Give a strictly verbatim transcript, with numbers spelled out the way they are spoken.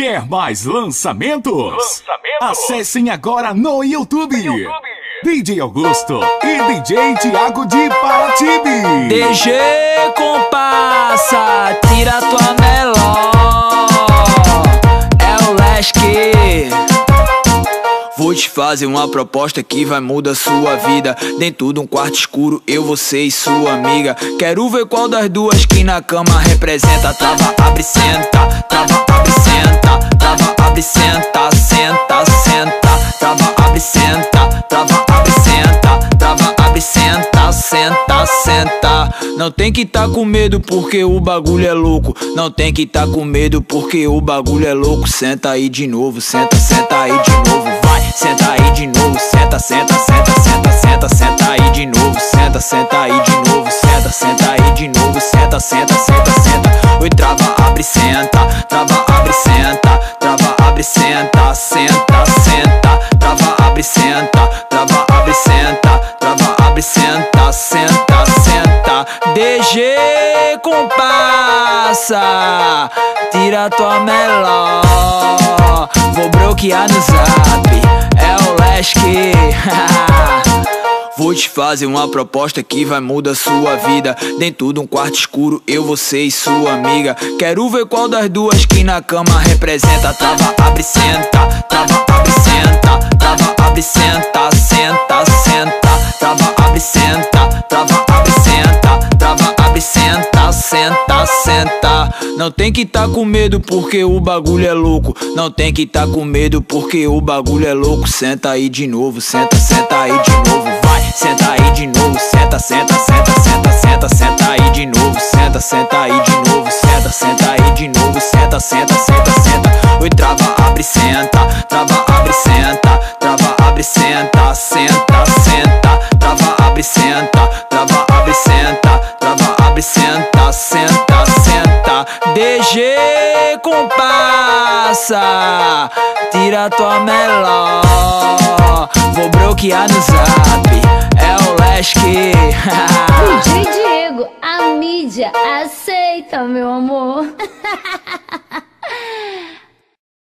Quer mais lançamentos? Lançamentos? Acessem agora no YouTube. YouTube. D J Augusto e D J Thiago de Paratibe. D J Compassa, tira tua meló. É o Lesque. Vou te fazer uma proposta que vai mudar sua vida. Dentro de um quarto escuro, eu, você e sua amiga. Quero ver qual das duas que na cama representa. Trava, abre, senta. Trava, abre, senta. Trava, abre, senta. Senta, senta. Trava, abre, senta. Trava, abre, senta. Trava, abre, senta. Senta, senta. Não tem que tá com medo porque o bagulho é louco. Não tem que tá com medo porque o bagulho é louco. Senta aí de novo, senta, senta aí de novo. Vai, senta aí de novo, senta, senta, senta, senta, senta, senta aí de novo, senta, senta aí de novo, senta, senta aí de novo, senta, senta, senta, senta. Oi, trava, abre, senta, trava, abre, senta, trava, abre, senta, senta, senta, trava, abre, senta, trava, abre, senta, trava, abre, senta, senta, senta. D J Compassa, tira tua meló. Vou bloquear no zap, é o Lesque. Vou te fazer uma proposta que vai mudar sua vida. Dentro de um quarto escuro, eu, você e sua amiga. Quero ver qual das duas que na cama representa. Trava, abre, senta. Trava, abre, senta. Trava, abre, senta. Senta, senta. Trava, abre, senta. Trava, abre, senta. Trava, abre, senta. Senta, senta. Não tem que tá com medo porque o bagulho é louco. Não tem que tá com medo porque o bagulho é louco. Senta aí de novo, senta, senta aí de novo. Vai, senta aí de novo, senta, senta, senta, senta, senta, senta aí de novo, senta, senta aí de novo, senta, senta aí de novo, senta, senta, senta, senta. Oi, trava, abre, senta, trava, abre, senta, trava, abre, senta, senta, senta, trava, abre, senta, trava, abre, senta, trava, abre, senta, senta, senta. D J Compassa, tira tua meló. Vou bloquear no zap, é o Lesque. D J Diego, a mídia aceita, meu amor.